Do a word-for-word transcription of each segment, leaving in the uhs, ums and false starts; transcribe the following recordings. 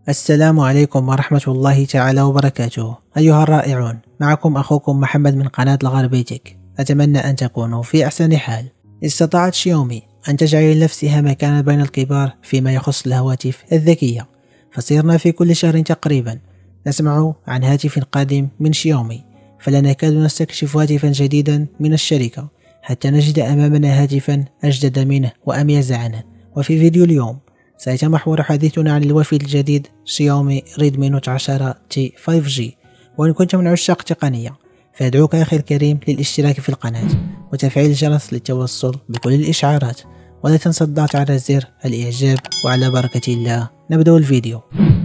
السلام عليكم ورحمة الله تعالى وبركاته. أيها الرائعون، معكم أخوكم محمد من قناة الغربي تك. أتمنى أن تكونوا في أحسن حال. استطاعت شاومي أن تجعل لنفسها مكانا بين الكبار فيما يخص الهواتف الذكية، فصرنا في كل شهر تقريبا نسمع عن هاتف قادم من شاومي، فلا نكاد نستكشف هاتفا جديدا من الشركة حتى نجد أمامنا هاتفا أجدد منه وأميز عنه. وفي فيديو اليوم سيتمحور حديثنا عن الوافد الجديد شاومي ريدمي نوت عشرة تي فايف جي. وإن كنت من عشاق التقنية فأدعوك أخي الكريم للاشتراك في القناة وتفعيل الجرس للتوصل بكل الإشعارات، ولا تنسى الضغط على زر الإعجاب. وعلى بركة الله نبدأ الفيديو.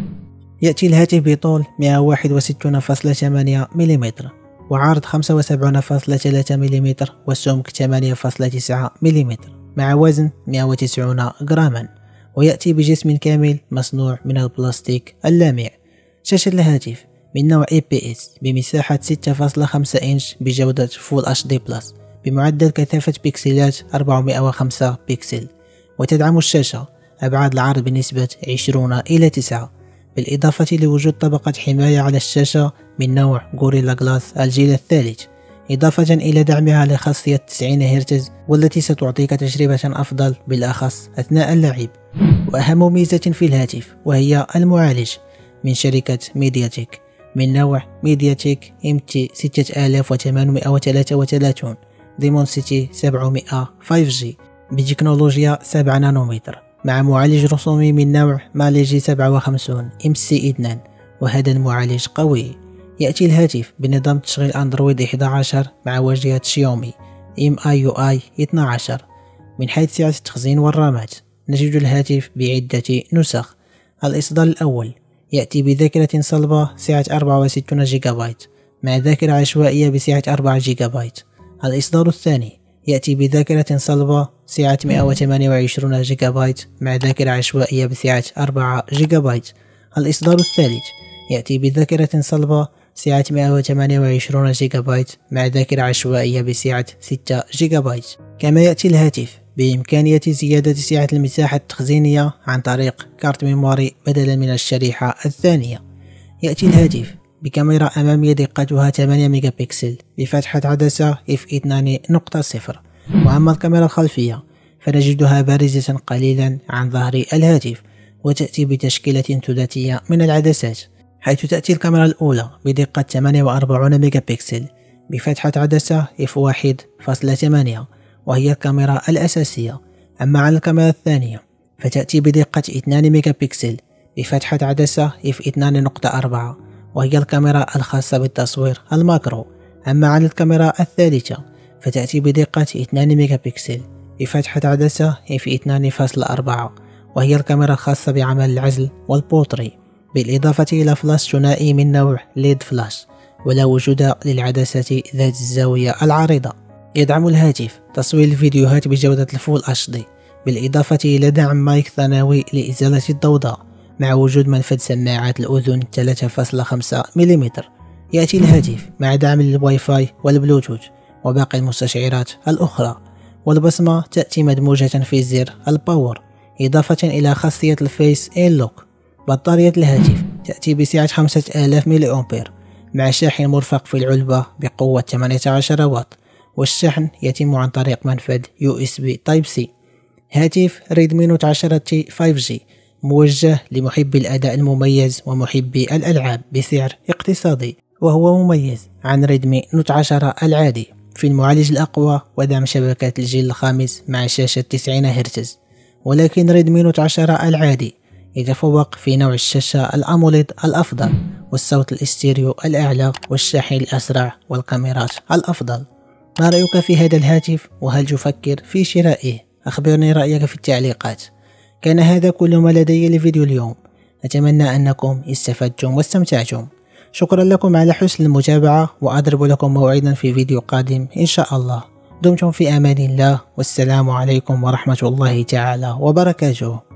يأتي الهاتف بطول مئة وواحد وستين فاصلة ثمانية ملم وعرض خمسة وسبعين فاصلة ثلاثة ملم وسمك ثمانية فاصلة تسعة ملم مع وزن مئة وتسعين جراما، ويأتي بجسم كامل مصنوع من البلاستيك اللامع. شاشة الهاتف من نوع إي بي إس بمساحة ستة فاصلة خمسة إنش بجودة فول اتش دي بلس بمعدل كثافة بكسلات أربعمئة وخمسة بكسل، وتدعم الشاشة أبعاد العرض بنسبة عشرين إلى تسعة، بالإضافة لوجود طبقة حماية على الشاشة من نوع غوريلا جلاس الجيل الثالث، إضافة إلى دعمها لخاصية تسعين هرتز والتي ستعطيك تجربة أفضل بالأخص أثناء اللعب. وأهم ميزة في الهاتف وهي المعالج من شركة ميدياتك من نوع ميدياتك إم تي ستة آلاف وثمانمئة وثلاثة وثلاثين ديمونسيتي سبعمئة فايف جي بتكنولوجيا سبعة نانومتر، مع معالج رسومي من نوع ماليجي سبعة وخمسين إم سي اثنين، وهذا المعالج قوي. يأتي الهاتف بنظام تشغيل أندرويد إحدى عشر مع واجهة شاومي إم آي يو آي اثني عشر. من حيث سعة التخزين والرامات نجد الهاتف بعدة نسخ. الإصدار الأول يأتي بذاكرة صلبة سعة أربعة وستين جيجا بايت مع ذاكرة عشوائية بسعة أربعة جيجا بايت. الإصدار الثاني يأتي بذاكرة صلبة سعة مئة وثمانية وعشرين جيجا بايت مع ذاكرة عشوائية بسعة أربعة جيجا بايت. الإصدار الثالث يأتي بذاكرة صلبة سعة مئة وثمانية وعشرين جيجا بايت مع ذاكرة عشوائية بسعة ستة جيجا بايت. كما يأتي الهاتف بإمكانية زيادة سعة المساحة التخزينية عن طريق كارت ميموري بدلا من الشريحة الثانية. يأتي الهاتف بكاميرا أمامية دقتها ثمانية ميجا بكسل بفتحة عدسة إف اثنين نقطة صفر، وأما الكاميرا الخلفية فنجدها بارزة قليلا عن ظهر الهاتف وتأتي بتشكيلة ثلاثية من العدسات، حيث تأتي الكاميرا الأولى بدقة ثمانية وأربعين ميجا بكسل بفتحة عدسة إف واحد فاصلة ثمانية وهي الكاميرا الأساسية. أما على الكاميرا الثانية فتأتي بدقة اثنين ميجا بكسل بفتحة عدسة إف اثنين نقطة أربعة وهي الكاميرا الخاصة بالتصوير الماكرو. أما على الكاميرا الثالثة فتأتي بدقة اثنين ميجا بكسل بفتحة عدسة إف اثنين فاصلة أربعة وهي الكاميرا الخاصة بعمل العزل والبورتري، بالإضافة إلى فلاش ثنائي من نوع ليد فلاش، ولا وجود للعدسة ذات الزاوية العريضة. يدعم الهاتف تصوير الفيديوهات بجودة الفول اتش دي، بالإضافة إلى دعم مايك ثانوي لإزالة الضوضاء مع وجود منفذ سماعات الأذن ثلاثة فاصلة خمسة ملم. يأتي الهاتف مع دعم للواي فاي والبلوتوث وباقي المستشعرات الأخرى، والبصمة تأتي مدموجة في زر الباور، إضافة إلى خاصية الفيس إن لوك. بطارية الهاتف تأتي بسعة خمسة آلاف ملي أمبير مع شاحن مرفق في العلبة بقوة ثمانية عشر واط، والشحن يتم عن طريق منفذ يو إس بي تايب سي. هاتف ريدمي نوت عشرة تي فايف جي موجه لمحبي الأداء المميز ومحبي الألعاب بسعر اقتصادي، وهو مميز عن ريدمي نوت عشرة العادي في المعالج الأقوى ودعم شبكات الجيل الخامس مع شاشة تسعين هرتز. ولكن ريدمي نوت عشرة العادي يتفوق في نوع الشاشة الأموليد الأفضل والصوت الاستيريو الأعلى والشاحن الأسرع والكاميرات الأفضل. ما رأيك في هذا الهاتف وهل تفكر في شرائه؟ أخبرني رأيك في التعليقات. كان هذا كل ما لدي لفيديو اليوم، أتمنى أنكم استفدتم واستمتعتم. شكرا لكم على حسن المتابعة، وأضرب لكم موعدا في فيديو قادم إن شاء الله. دمتم في أمان الله، والسلام عليكم ورحمة الله تعالى وبركاته.